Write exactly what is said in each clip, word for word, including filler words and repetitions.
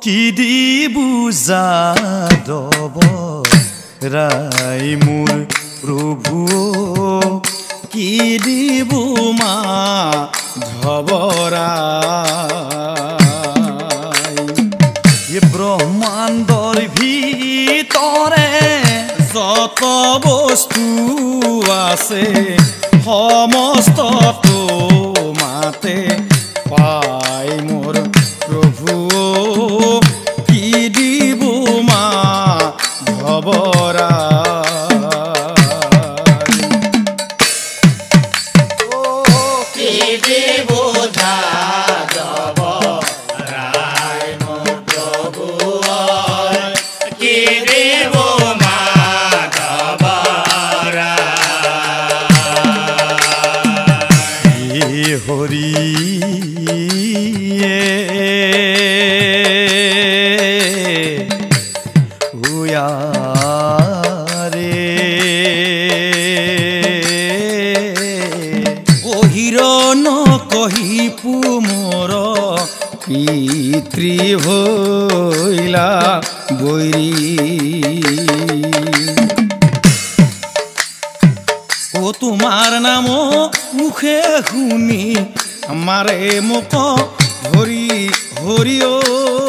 কি দি বুজাদব ৰাই মোৰ প্ৰভু কি দিবু মা ধবৰাই এ ব্ৰহ্মাণ্ডৰ ভিতৰে যত বস্তু আছে সমস্ত মাতে পাই মোৰ প্ৰভু কি দিবু মা ধবৰাই হরি রে অহিরণ কহিপু মোর পিতৃ হইলা বৈরী ও তোমার নাম মুখে শুনি আমারে মোক হরি হরি ঐ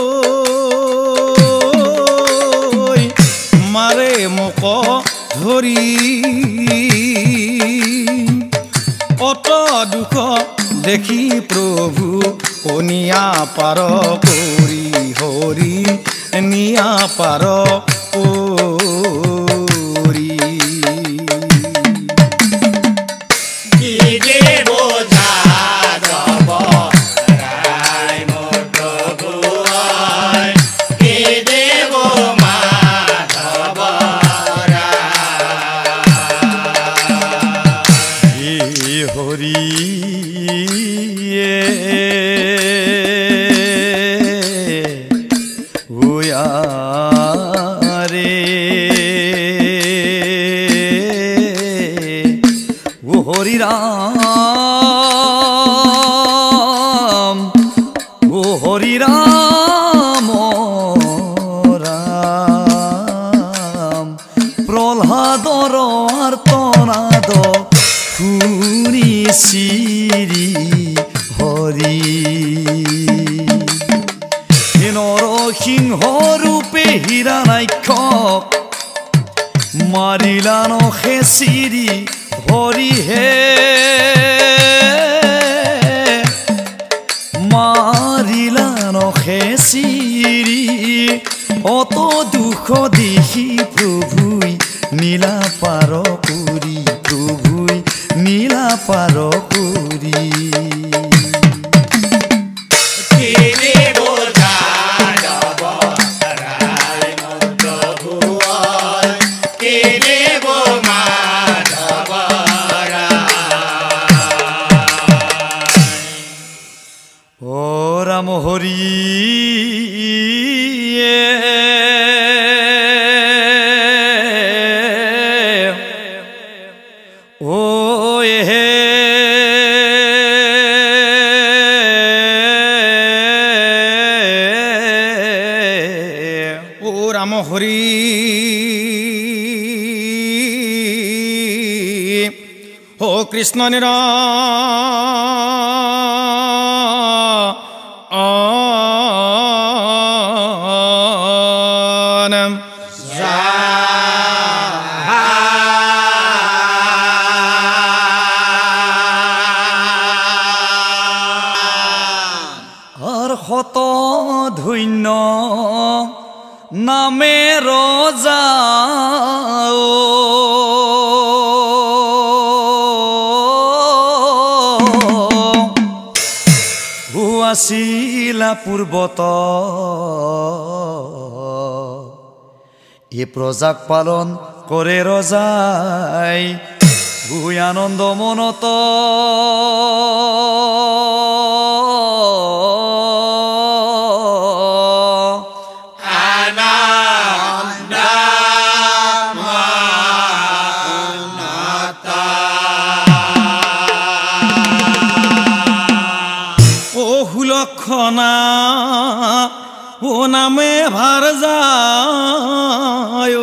মারে মোক ধৰি অত দুখ দেখি প্ৰভু অনিয়া পাৰ কৰি হৰি নিয়া পাৰ হরি রাম ও হরি রাম রাম প্রহ্লাদর আর্তনাদ শুনি শ্রী হরি নরসিংহ রূপে হিরণ্যাক্ষক মারিলান খেচিৰি হরি হে মারিলান খেচিৰি অত দুখ দেখি প্ৰভুই নীলা পাৰ কৰি প্ৰভুই নীলা পাৰ কৰি রাম হরি ও হে ও রাম হরি ও কৃষ্ণ নিরা শত ধন্য নামে ৰজা আছিলা পূৰ্বত এ প্ৰজাক পালন কৰে ৰজাই ভুই আনন্দ মনত ও নামে ভার যায়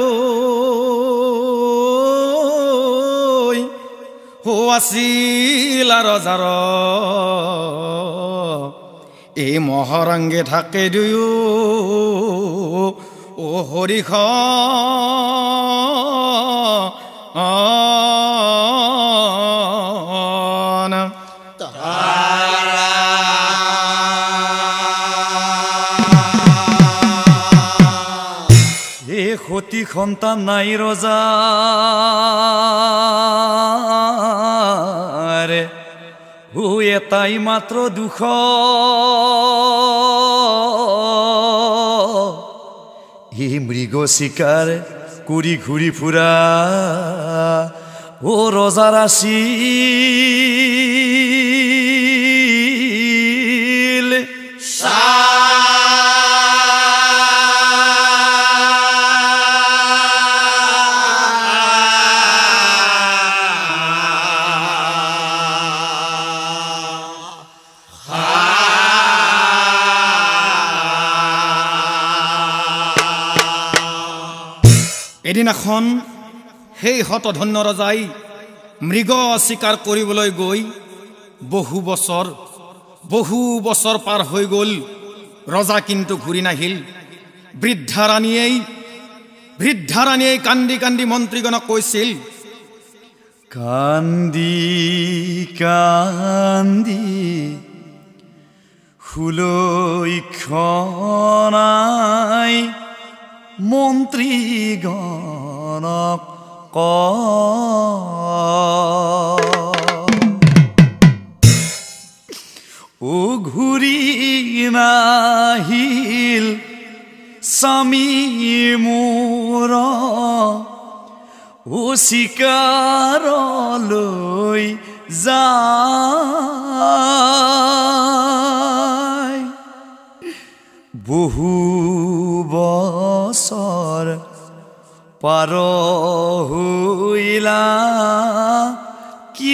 ও আসিলা রজাৰ এই মহাৰাঙ্গে থাকে দুয়ো ও হৰিখ সতী সন্তান নাই ৰজাৰ ও এটাই মাত্ৰ দুখ এই মৃগ চিকাৰ কৰি ঘূৰি ফুৰা ও ৰজাৰ আছিল এদিনাখন সেই হতধন্য ৰজাই মৃগ চিকাৰ কৰিবলৈ গৈ বহু বছৰ বহু বছৰ পাৰ হৈ গ'ল ৰজা কিন্তু ঘূৰি নাহিল বৃদ্ধা ৰাণীয়ে বৃদ্ধা ৰাণীয়ে কান্দি কান্দি মন্ত্ৰীগণক কৈছিল কান্দি কান্দি হুলৈখনাই মন্ত্ৰীগণক ক ও ঘূৰি নাহিল স্বামী মোৰ ও চিকাৰলৈ যায় বহু বছৰ পাৰ হৈলা কি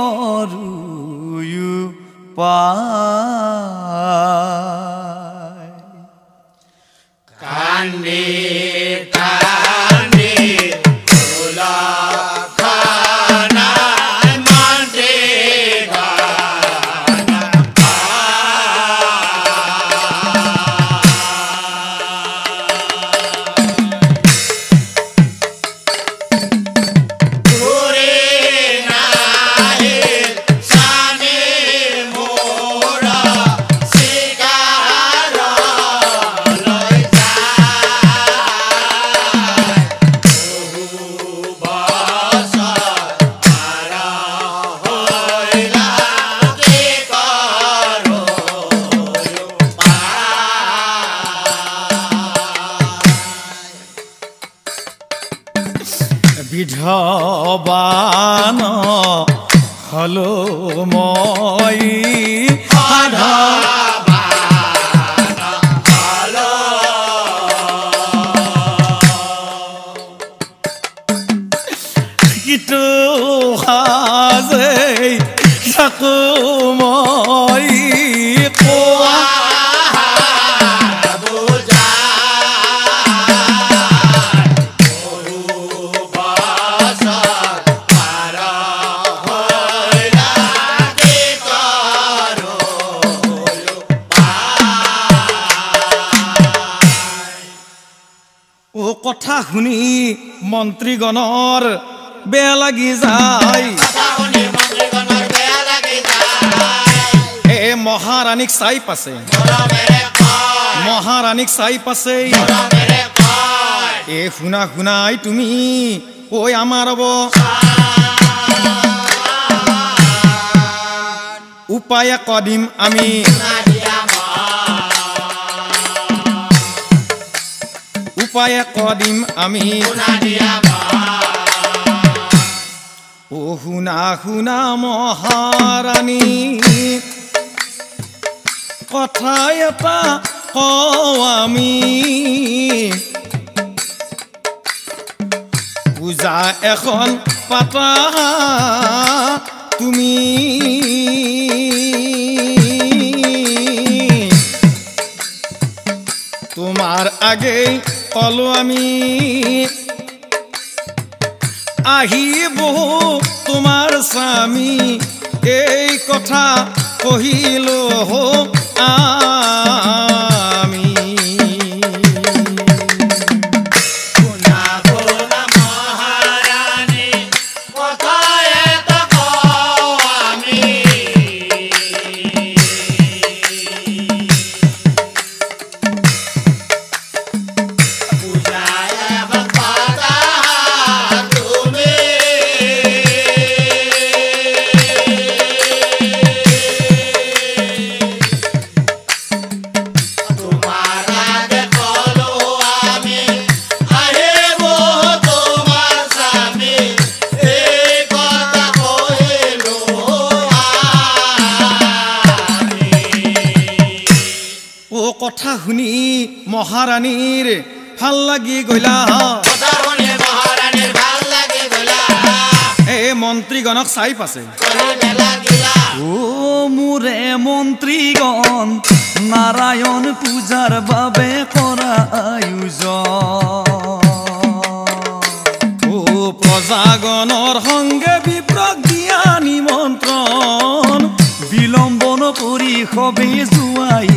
কৰোঁ পায় কান্দি কান্দি বিধবান হলো মই সাধা কিটো সাজে থাকো মই কোৱা কথা শুনি মন্ত্ৰীগণৰ বেয়া লাগি যায় এ মহাৰাণীক চাই পাছে মহাৰাণীক চাই পাছে এ শুনা শুনাই তুমি ঐ আমাৰ হ'ব উপায় কদিম আমি উপায় কদিম আমি ও শুনা শুনা মহাৰাণী কথা এটা কওঁ আমি পূজা এখন পাতা তুমি তোমাৰ আগেই কলো আমি আহিব তোমাৰ স্বামী এই কথা কহিলো আমি কথা শুনি মহাৰাণীৰ ভাল লাগি গইলা কথা শুনি মহাৰাণীৰ ভাল লাগি গইলা এই মন্ত্ৰীগণক চাই পাছে ও মোৰে মন্ত্ৰীগণ নাৰায়ণ পূজাৰ বাবে কৰা আয়োজন ও প্ৰজাগণৰ সংগে বিপ্ৰক দিয়া নিমন্ত্ৰণ বিলম্বন কৰি সবে যোৱাই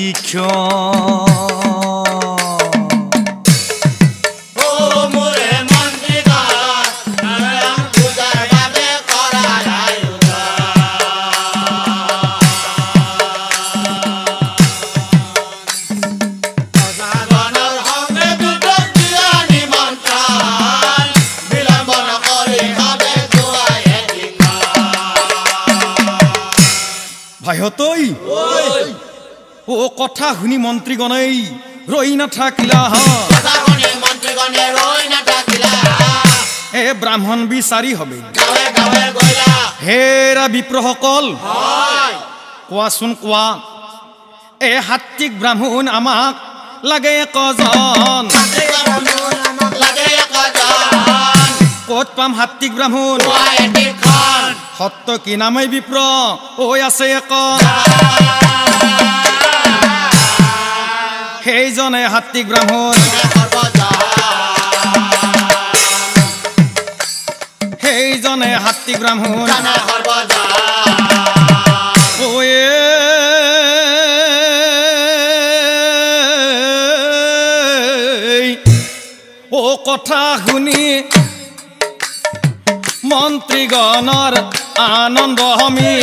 ভাইহতৈ ও কথা শুনি মন্ত্ৰীগণেই ৰৈ নাথাকিলা কথা শুনি মন্ত্ৰীগণে ৰৈ নাথাকিলা এ ব্ৰাহ্মণ বিচাৰি হবে গাৱে গাৱে গইলা হেৰা বিপ্ৰসকল হয় কোৱাচোন কোৱা এ সাত্বিক ব্ৰাহ্মণ আমাক লাগে কজন লাগে একজন ক'ত পাম সাত্বিক ব্ৰাহ্মণ সত্য কি নামে বিপ্ৰ ঐ আছে এক সেইজনে সাত্বিক ব্ৰাহ্মণ সেইজনে সাত্বিক ব্ৰাহ্মণ ও কথা শুনি মন্ত্ৰীগণৰ আনন্দ হমি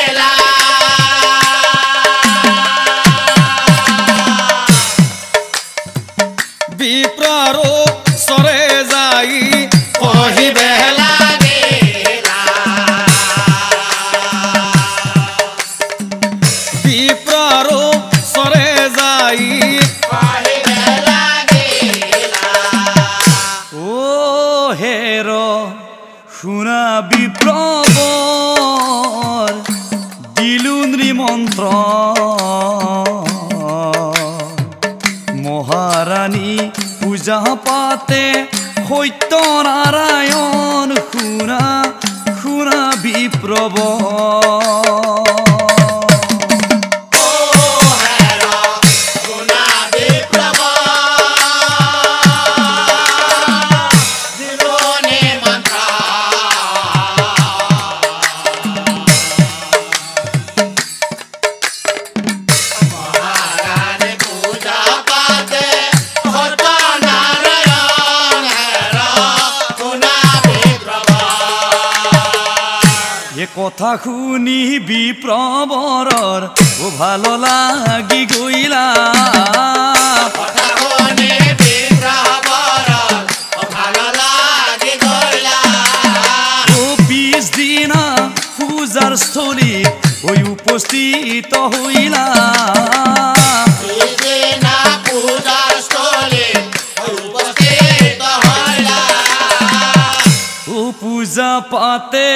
বিপ্ৰৰ চৰে যাই কহিবে বিপ্ৰৰ চৰে যাই ও হেৰ শুনা বিপ্ৰবৰ দিলু নিমন্ত্ৰণ মহাৰাণী পূজা পাতে সত্য নাৰায়ণ শুনা শুনা বিপ্ৰবৰ কথা শুনি বিপ্ৰবৰৰ ও ভাল লাগি গইলা কথা শুনি বিপ্ৰবৰৰ ও ভাল লাগি গইলা ও বিশ দিনা পূজাৰ স্থলী ওই উপস্থিত হইলা বিশ দিনা পূজাৰ স্থলী ওই উপস্থিত হইলা ও পূজা পাতে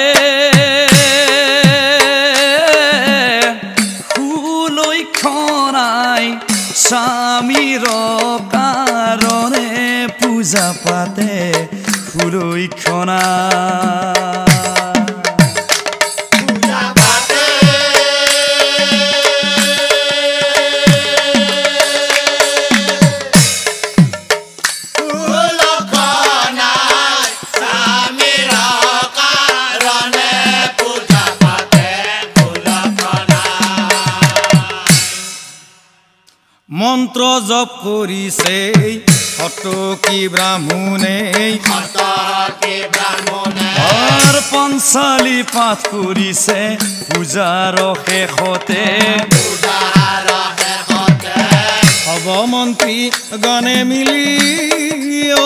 স্বামীৰ কাৰণে পূজা পাতে সুৰক্ষণা পূজা পাতে জপ কৰিছে হতকি ব্ৰাহ্মণে হতকি ব্ৰাহ্মণে আর পঞ্চালি পাঠ কৰিছে পূজাৰ শেষতে পূজাৰ শেষতে হব মন্ত্ৰী গণে মিলি অ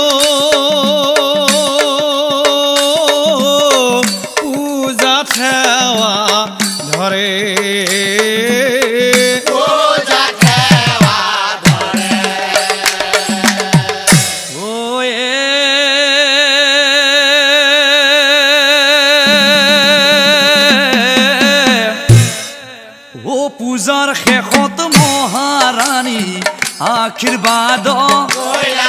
পূজা সেৱা ধৰে পূজা সেৱা ধৰে ও পূজাৰ শেষত মহাৰাণী আশীৰ্বাদ কইলা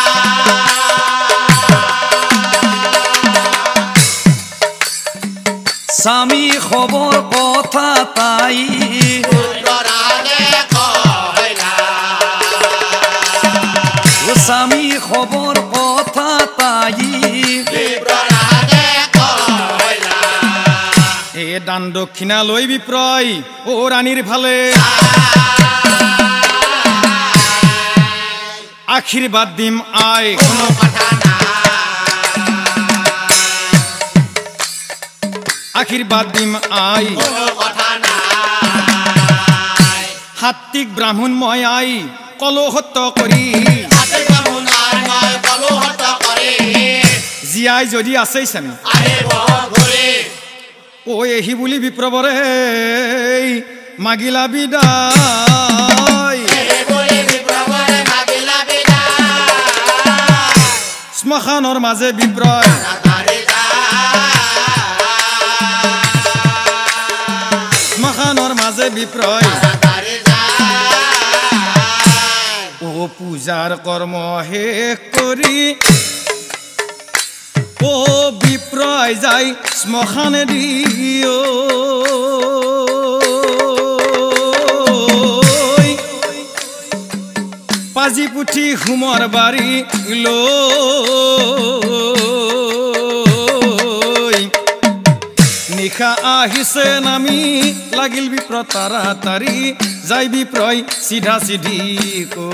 স্বামী খবৰ কথা তাই পুত্ৰৰাজে কইলা ও স্বামী খবৰ কথা তাই পুত্ৰৰাজে কইলা এ দান দক্ষিণা লৈ বিপ্ৰয় ও ৰাণীৰ ফালে আশীৰ্বাদ দিম আই কোনো কথা নাই আশীৰ্বাদ দিম আই কোনো কথা নাই সাত্বিক ব্ৰাহ্মণ মই আই কলহত কৰি হাতে ব্ৰাহ্মণাই মই কলহত কৰি জীয়াই যদি আছেই স্বামী আহিব ঘূৰি ঐ এহি বুলি বিপ্ৰবৰে মাগিলা বিদায় বুলি বিপ্ৰবৰে মাগিলা বিদায় শ্মশানৰ মাজে বিপ্ৰয় নাকাৰি শ্মশানৰ মাজে বিপ্ৰয় নাকাৰি ও পূজাৰ কৰ্ম শেষ কৰি ও বিপ্ৰয় যাই শ্মশানে দিও পাজি পুঠি হুমৰ বাৰী লৈ নিশা আহিছে নামি লাগিল বিপ্ৰ তাৰাতাৰি যাই বিপ্ৰয় চিধা চিধি কৈ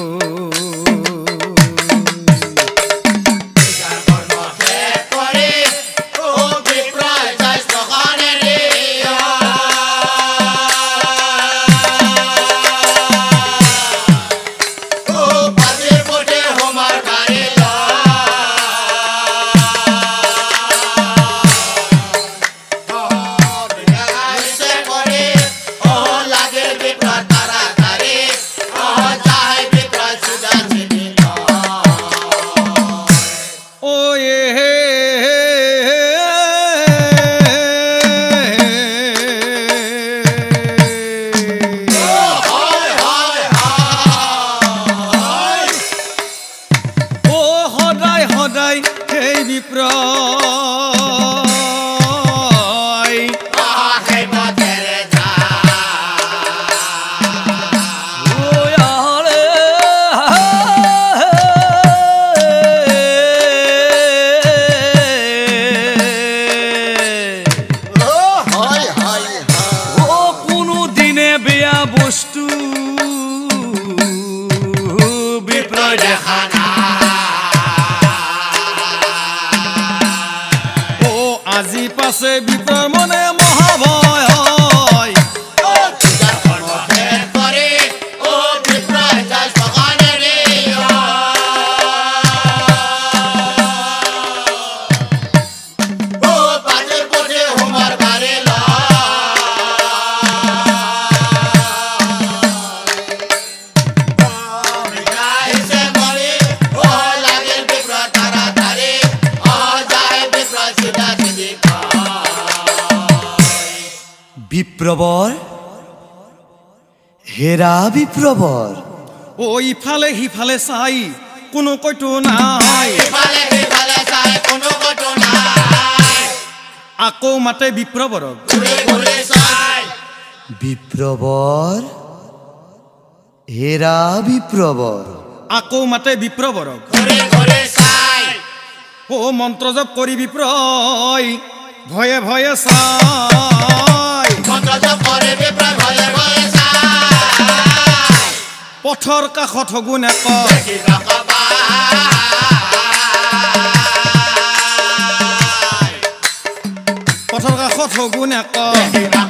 আজি পাছে বিপ্ৰৰ মনে মহাভয় হয় ও পূজাৰ কৰ্ম শেষ কৰি ও বিপ্ৰয় যায় শ্মশানে দিও ও পাজিৰ পুথি হোমৰ বাৰী লয় আহিছে মৰি ও লাগিল বিপ্ৰয় তাৰাতাৰি ও যায় বিপ্ৰয় চিধা চিধি বিপ্ৰবৰ হেৰা বিপ্ৰবৰ ও ইফালে সিফালে চাই কোনো কইটো নাই ইফালে সিফালে চাই কোনো কতো নাই আকৌ মাতে বিপ্ৰবৰক ঘূৰি ঘূৰি চাই বিপ্ৰবৰ হেৰা বিপ্ৰবৰ আকৌ মাতে বিপ্ৰবৰক ঘূৰি ঘূৰি চাই ও মন্ত্ৰ জপ কৰি বিপ্ৰয় ভয়ে ভয়ে চাই মন্ত্ৰ জপ কৰি বিপ্ৰয় ভয়ে ভয়ে চাই পথৰ কাষত হগুন এক দেখিবা কবাই পথৰ কাষত হগুন এক দেখিবা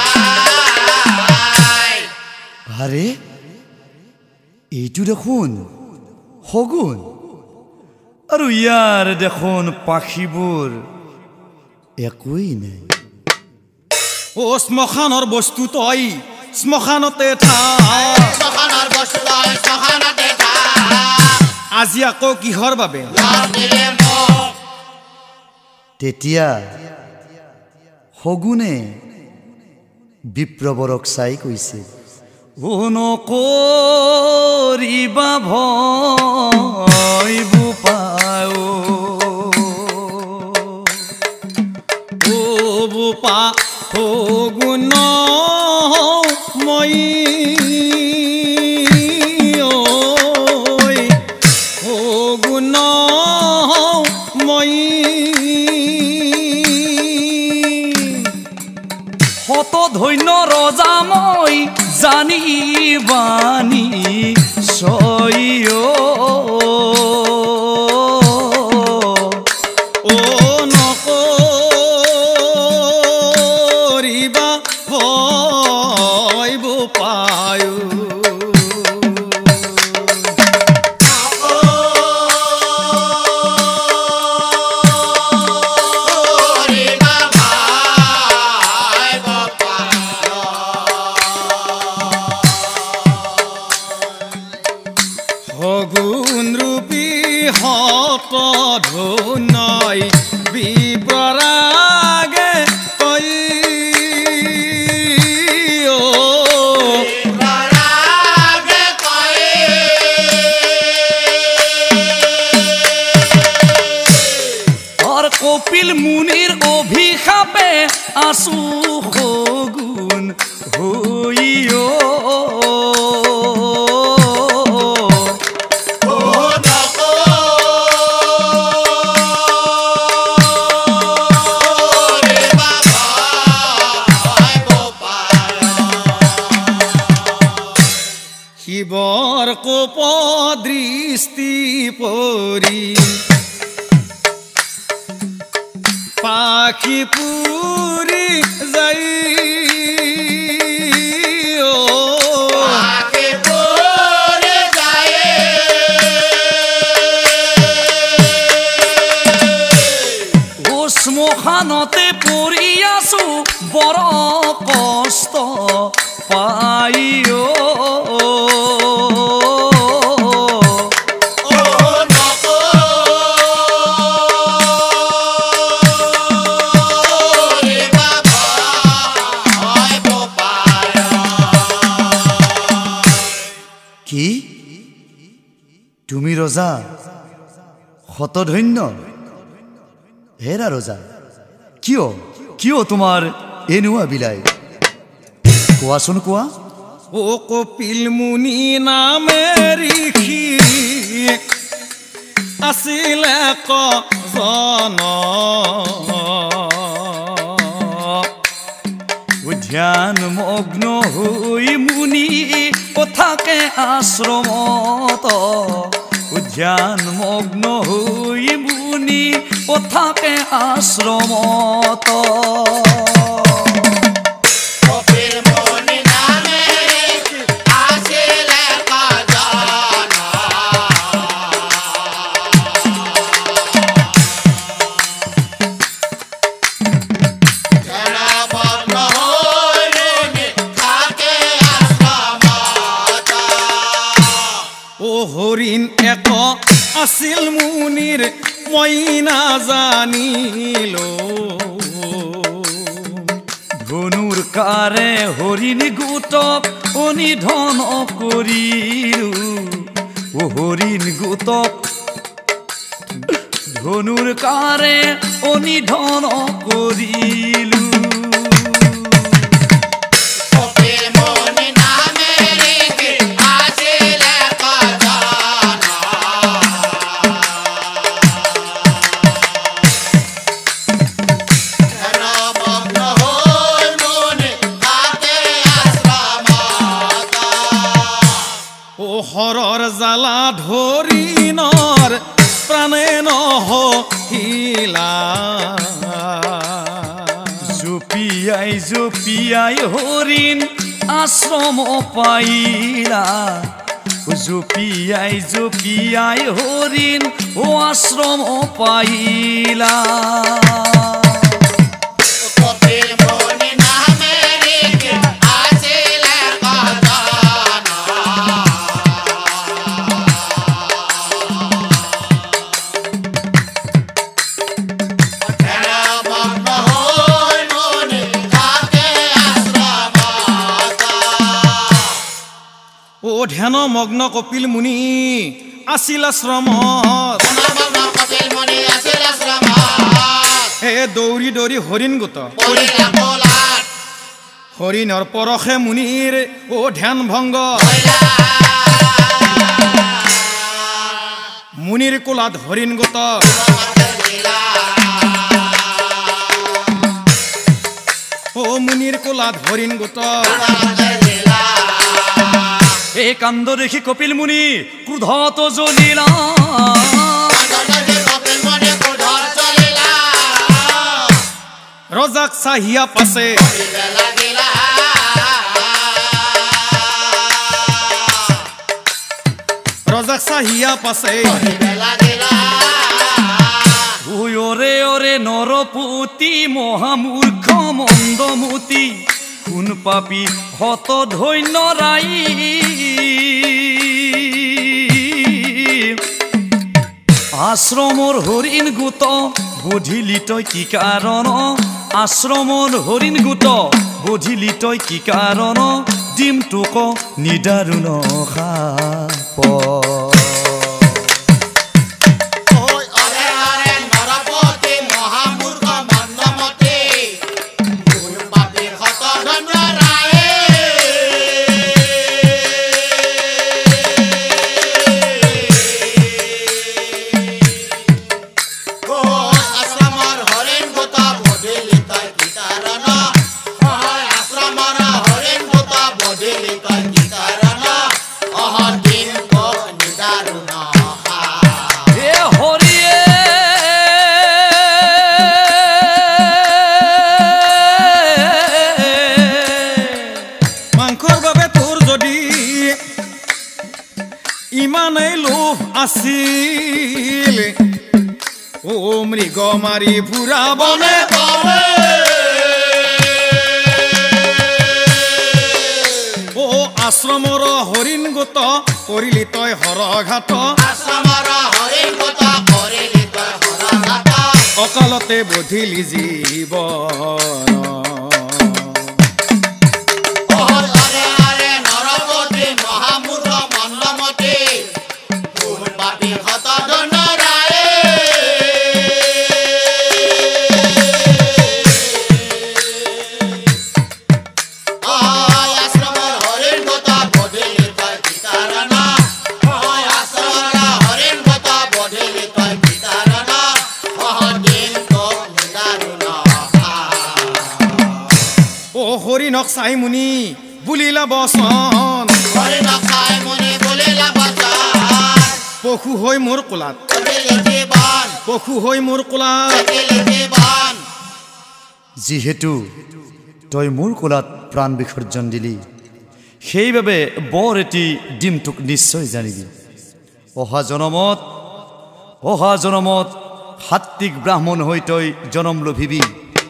কবাই আরে এইটো দেখোন হগুন আৰু ইয়াৰ দেখোন পাখিবোৰ একোই নাই ও শ্মশানৰ বস্তু তই শ্মশানতে থা শ্মশানৰ বস্তু তই শ্মশানতে থা আজি আকৌ কিহৰ বাবে লগ দিলে মোক তেতিয়া হগুনে বিপ্ৰবৰক চাই কৈছে ও নকৰিবা ভয় বোপাও ও বোপা হগুন মই ঐ হগুন মই শত ধন্য ৰজা মই জানি বানি ছয় ও নকৰিবা ভয় বোপায়ো হগুন ৰূপী হত ধুনৈ বিপৰাগে কৈ ও ৰাগে কয় और कपिल मुनिर अभिशापे आसु हगुन हइयो শিৱৰ কোপ দৃষ্টি পৰি পাখি পুৰি যাই ও আগে পরে যায় ও শ্মশানতে পৰি আছো বৰ কষ্ট পাইও কি তুমি ৰজা শতধন্য হেৰা ৰজা কিয় কিয় তোমাৰ এনেকুৱা বিলাই কোৱাচোন কোৱা ও কপিল মুনি নামে ঋষি আছিলে কজন ধ্যান মগ্ন হৈ মুনি থাকে আশ্ৰমত ধ্যান মগ্ন হৈ মুনি থাকে আশ্ৰমত কপিল মুনি নামে আসিলে কজন জনমগ্ন হৈ মুনি থাকে আশ্রমত ও হৰিণ এক আছিল মুনিৰ মই নাজানিলো ধনুৰ কাৰে হৰিণ গোটক অনিধন কৰিলো ও হৰিণ গোটক ধনুৰ কাৰে অনিধন কৰিলো কপিল মুনি নামে ঋষি আসিলে কজন জনমগ্ন হৈ মুনি থাকে আশ্রমত ও হৰিণৰ প্ৰাণে নহীলা জুপিয়াই জুপিয়াই হৰিণ আশ্ৰম পাইলা জুপিয়াই জুপিয়াই হৰিণ ও আশ্ৰম পাইলা ধ্যান মগ্ন কপিল মুনি আছিল আশ্ৰমত হে দৌৰি দৌৰি হৰিণ গোট হৰিণৰ পৰশে মুনিৰ ও ধ্যান ভংগ মুনিৰ কোলাত হৰিণ গোট ও মুনিৰ কোলাত হৰিণ গোট এই কাণ্ড দেখি কপিল মুনি ক্ৰোধত জ্বলিলা ৰজাক চাহিয়া পাছে ৰজাক চাহিয়া পাছে ওৰে ওৰে নৰপতি মহামূৰ্খ মন্দমতি কোন পাপী হত ধন্য ৰাই আশ্ৰমৰ হৰিণ গোট বুধিলি তই কি কাৰণ আশ্ৰমৰ হৰিণ গোট বুধিলি তই কি কাৰণ দিম তোক নিদাৰুণ সাপ আছিল ও মৃগ মাৰি ফুৰাবনে ও আশ্ৰমৰ হৰিণ গোট কৰিলি তই হৰঘাট অকালতে বধিলি জীৱন হৰিণক চাই মুনি বুলিলা বচন পশু হৈ মোৰ কোলাত পশু হৈ মোৰ কোলাত যিহেতু তই মোৰ কোলাত প্ৰাণ বিসৰ্জন দিলি সেইবাবে বৰ এটি দিম তোক নিশ্চয় জানিবি অহা জনমত অহা জনমত সাত্বিক ব্ৰাহ্মণ হৈ তই জনম লভিবি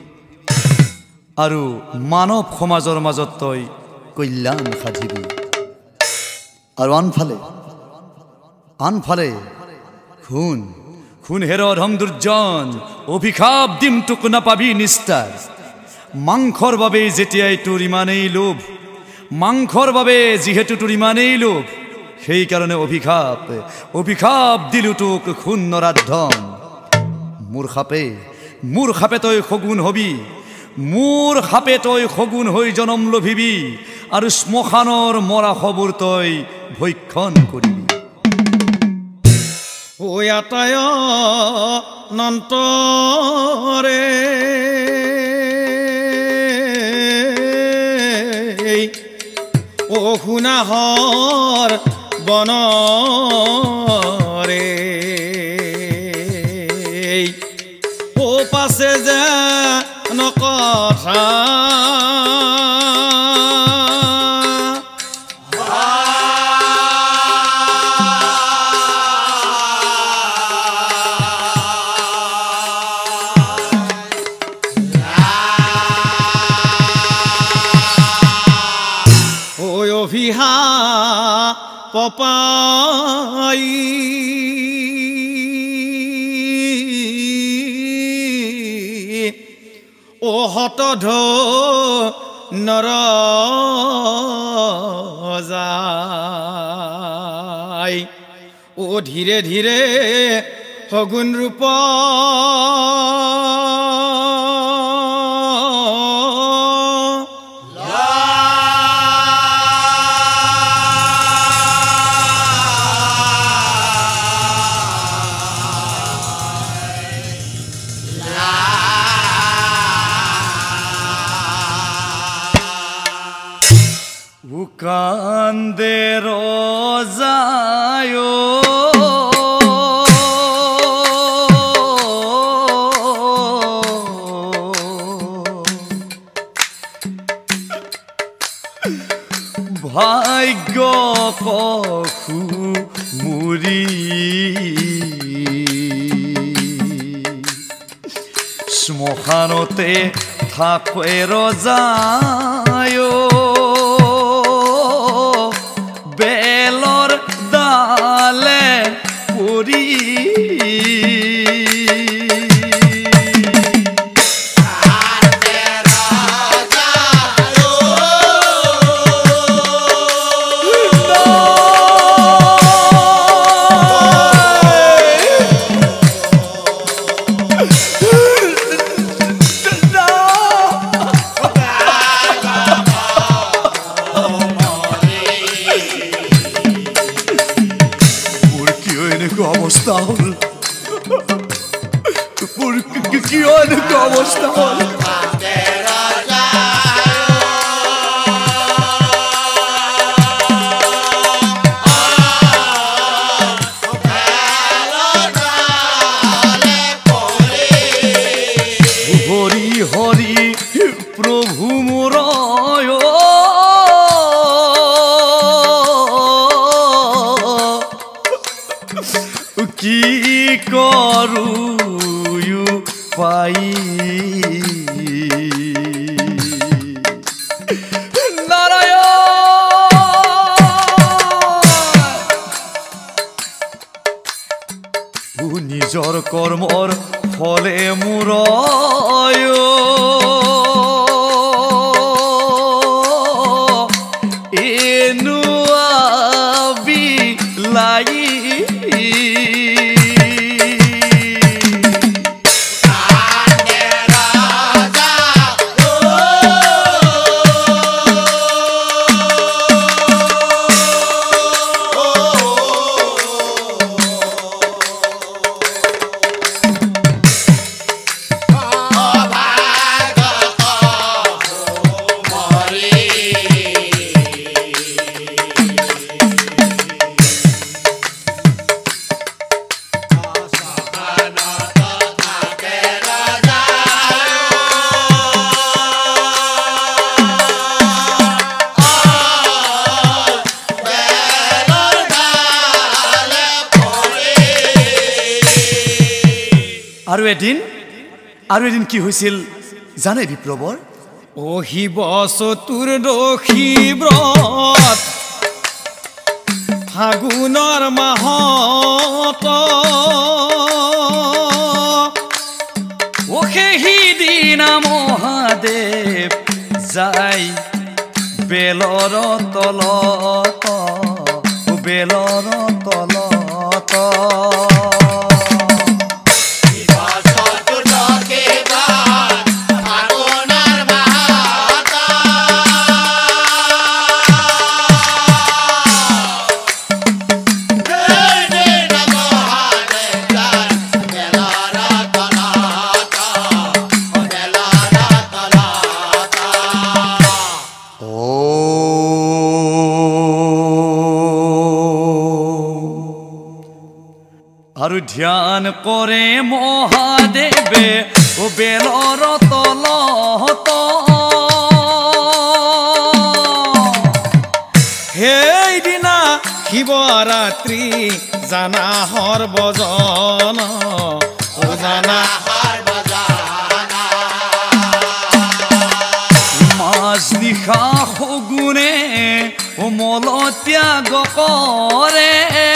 আৰু মানৱ সমাজৰ মাজত তই কল্যাণ সাধিবি আৰু আনফালে আনফালে খুন খুন হেৰ ধম দুৰ্জন অভিশাপ দিম তোক নাপাবি নিস্তাৰ মাংসৰ বাবে যেতিয়াই তোৰ ইমানেই লোভ মাংসৰ বাবে যিহেতু তোৰ ইমানেই লোভ সেইকাৰণে অভিশাপ অভিশাপ দিলো তোক খুন নৰাধম মোৰ সাপে মোৰ সাপে তই সগুণ হবি মোৰ সাপে তই সগুণ হৈ জনম লভিবি আৰু শ্মশানৰ মৰা খবৰ তই ভক্ষণ কৰিবি ও আটায় নন্তৰে ও শুনাহৰ বনরে ও পাশে যে নকথা অভিহা পপাই ও হতধ নরজাই ও ধীরে ধীরে সগুণ রূপ কান্দে রোজায় ভাগ্য কখু মুড়ি শ্মশানতে থাকে রজায় বেলর ডালে পৰি অবস্থা হল কি অনেক অবস্থা হল হরি হরি প্রভু মোর কি কৰু পাই নাৰায়ণ নিজৰ কৰ্মৰ ফলে মোৰ এনুৱাবি লাগি আৰু এদিন আৰু এদিন কি হৈছিল জানে বিপ্লৱৰ ও শিৱ চতুৰ্দশী ব্ৰত ফাগুনৰ মাহত ও সেইদিনা মহাদেৱ যাই বেলৰ তলত বেলৰ তলত Oh আৰু ধ্যান কৰে মহাদেৱে ও বেলৰ তলত সেইদিনা শিৱৰাত্ৰি জানা সৰ্বজন ও জানা মাজনিশা সগুনে ও মল ত্যাগ কৰে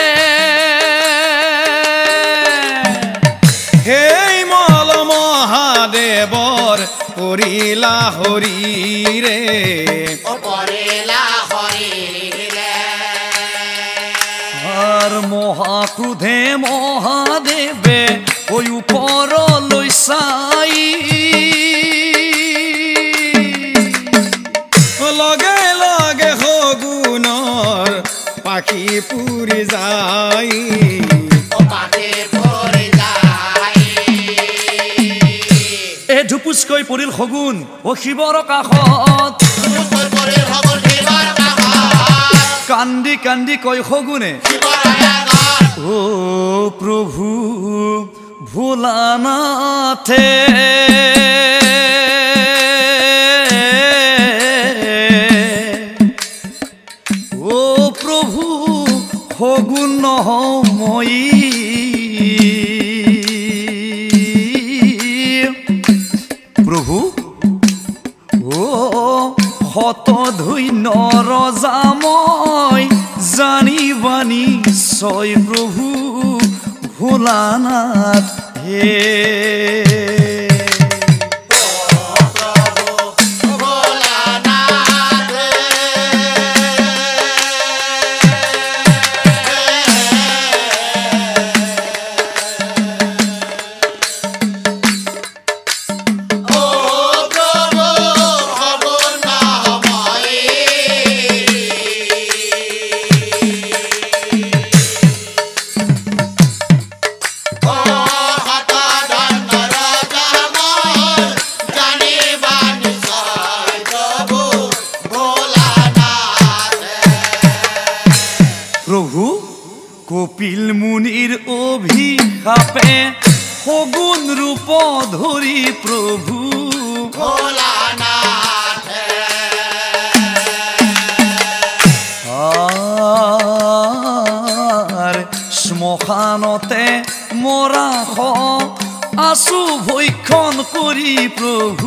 সেই মল মহাদেৱৰ কৰিলা হৰিৰে আর মহাক্ৰোধে মহাদেৱে ওই ওপৰলৈ চাই লগে লগে সগুণৰ পাখি পুৰি যায় এ ঢুপুচকৈ পৰিল সগুন ও শিৱৰ কাষত কান্দি কান্দি কয় সগুনে ও প্ৰভু ভোলানাথে ও প্ৰভু সগুন নহময়ী প্ৰভু ও শত ধন্য ৰজা মই জানিবানি ছয় প্ৰভু ভোলানাথ হে কপিল মুনিৰ অভিশাপে সগুন ৰূপ ধৰি প্ৰভু আর শ্মশানতে মৰাশ আছু ভক্ষণ কৰি প্ৰভু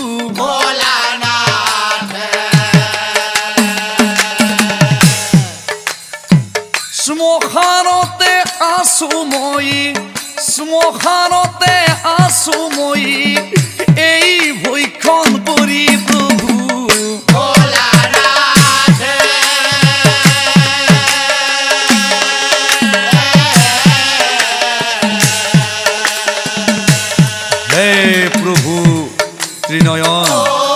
শ্মশানতে আছো মই শ্মশানতে আছো মই এই ভক্ষণ কৰি প্ৰভু হে প্ৰভু ত্ৰিনয়ন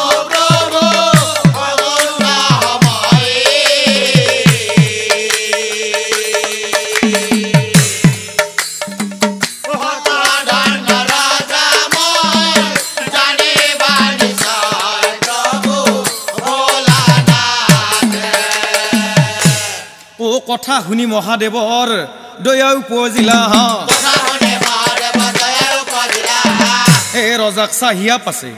কথা শুনি মহাদেৱৰ দয়া উপজিলা এ ৰজাক চাহিয়া পাছে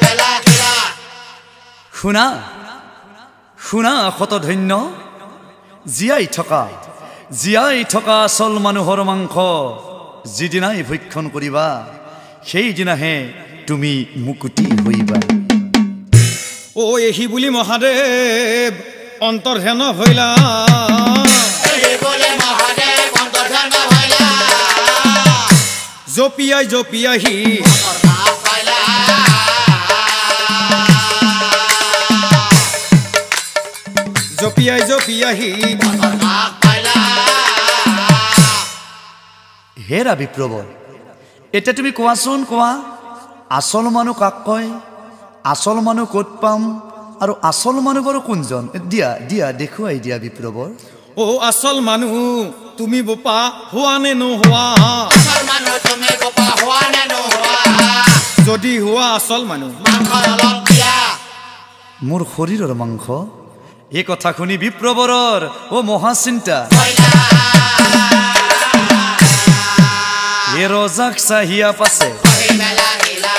শুনা শুনা শত ধন্য জীয়াই থকা জীয়াই থকা আচল মানুহৰ মাংস যিদিনাই ভক্ষণ কৰিবা সেইদিনাহে তুমি মুকুতি হইবা ও এহি বুলি মহাদেৱ অন্তৰ্ধান হইলা জপিয়াই জপিয়াহি জপিয়াই জপিয়াহি হেৰা বিপ্ৰবৰ এতিয়া তুমি কোৱাচোন কোৱা আচল মানুহ কাক কয় আচল মানুহ ক'ত পাম আৰু আচল মানুহ বাৰু কোনজন দিয়া দিয়া দেখুৱাই দিয়া বিপ্ৰবৰ ও আচল মানুহ তুমি বোপা হোৱা নে নোহোৱা আচল মানুহ তুমি বোপা হোৱা নে নোহোৱা যদি হোৱা আচল মানুহ মাংস অলপ দিয়া মোৰ শৰীৰৰ মাংস এই কথা শুনি বিপ্ৰবৰৰ ও মহাচিন্তা এ রজাক চাহিয়া পাছে মেলা হিলা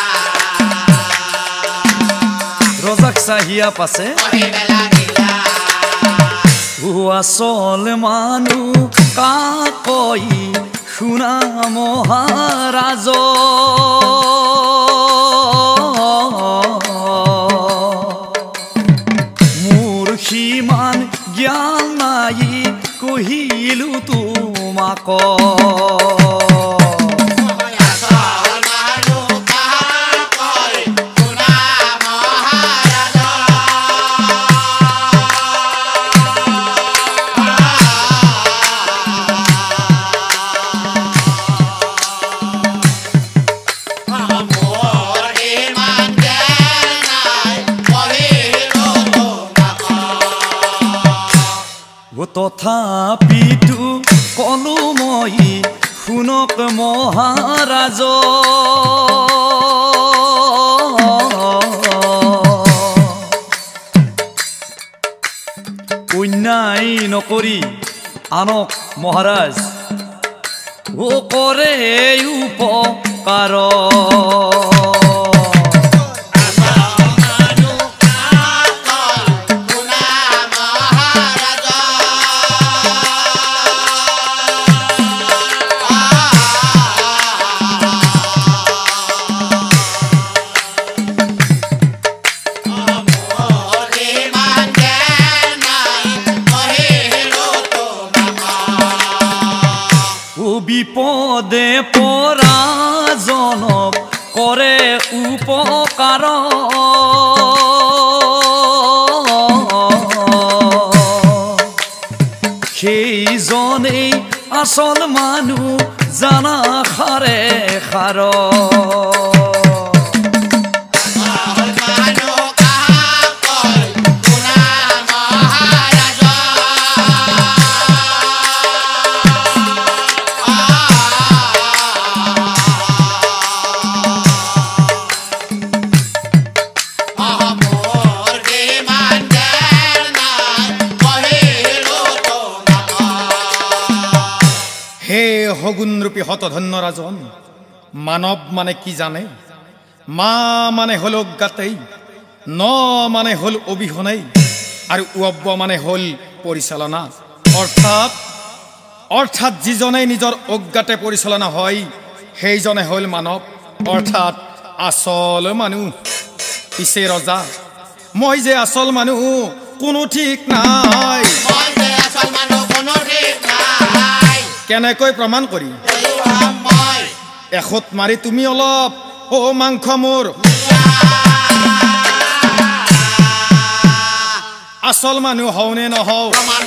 রজাক চাহিয়া পাছে মেলা হিলা ও আসল মানু কাকই শুনা মহারাজ মোৰ সিমান জ্ঞান নাই কহিলো তোমাক তথাপিতো কলো মই শুনক মহাৰাজ অন্যায় নকৰি আনক মহাৰাজ ও কৰে উপকাৰ বিপদে পৰাজনক কৰে উপকাৰ সেইজনেই আচল মানুহ জানা খাৰে খাৰ সগুণৰূপী হতধন্য ৰাজন মানৱ মানে কি জানে মা মানে হল অজ্ঞাতেই ন মানে হল অবিহনেই আৰু উব্ব মানে হল পৰিচালনা অৰ্থাৎ অৰ্থাৎ যিজনে নিজৰ অজ্ঞাতে পৰিচালনা হয় সেইজনে হল মানৱ অৰ্থাৎ আচল মানুহ পিছে ৰজা মই যে আচল মানুহ কোনো ঠিক নাই কেনেকৈ প্ৰমাণ কৰি এখত মাৰি তুমি অলপ ও মাংস মোৰ আচল মানুহ হওনে নহও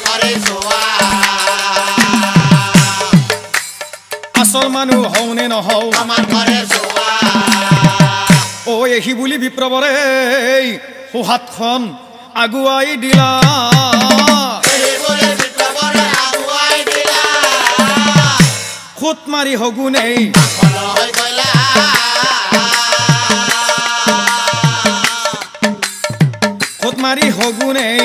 আচল মানুহ হওনে নহও ও এহি বুলি বিপ্ৰবৰে হাতখন আগুৱাই দিলা খুত মাৰি হগুনেই খুত মাৰি হগুনেই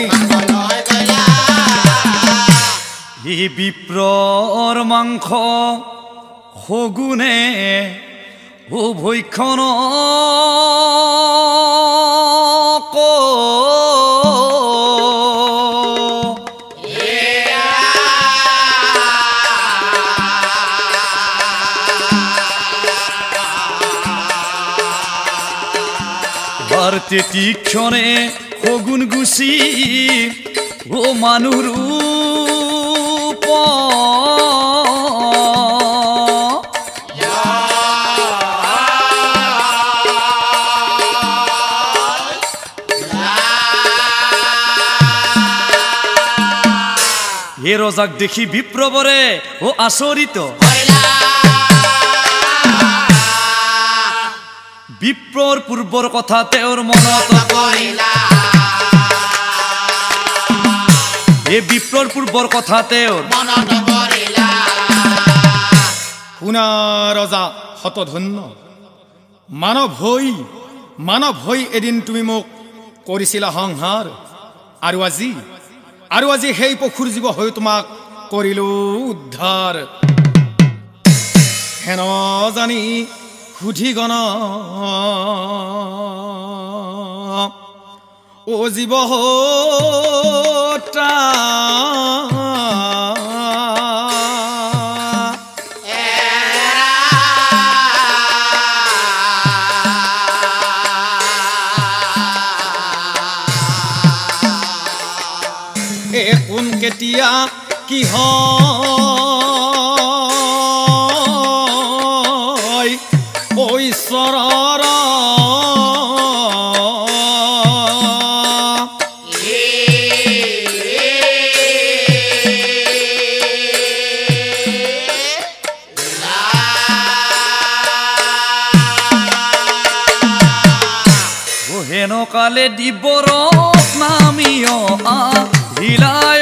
ই বিপ্ৰৰ মাংস হগুনে ও ভৈখন তেতিক্ষণে সগুন গুচি ও মানুহ ৰূপ হে ৰজাক দেখি বিপ্ৰবৰে ও আচৰিত বিপ্ৰৰ পূৰ্বৰ কথা তেওঁৰ মনত এই বিপ্ৰৰ পূৰ্বৰ কথা তেওঁৰ শুনা ৰজা হতধন্য মানৱ হৈ মানৱ হৈ এদিন তুমি মোক কৰিছিলা সংহাৰ আৰু আজি আৰু আজি সেই পশুৰ জীৱ হৈ তোমাক কৰিলো উদ্ধাৰ হেন জানি সুধি গণ ও জীৱ হতা এ কোন কেতিয়া কি হয় ঐ ঈশ্বৰৰ হেন কালে দিবৰ নামিয় আহিলায়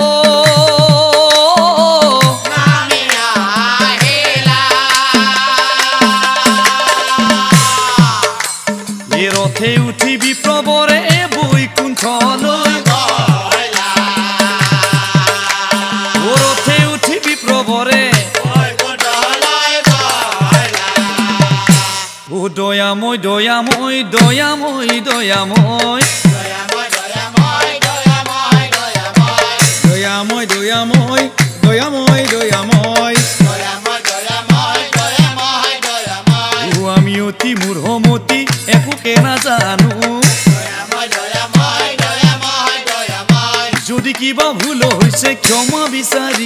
এ ৰথে উঠি বিপ্লৱৰে বৈকুণ্ঠলৈ ও ৰথে উঠি বিপ্লৱৰে ও দয়াময় দয়াময় দয়াময় দয়াময় দয়াময় দয়াময় দয়াময় দয়াময় ও আমি অতি মূঢ়মতি একোকে নাজানো যদি কিবা ভুল হৈছে ক্ষমা বিচাৰি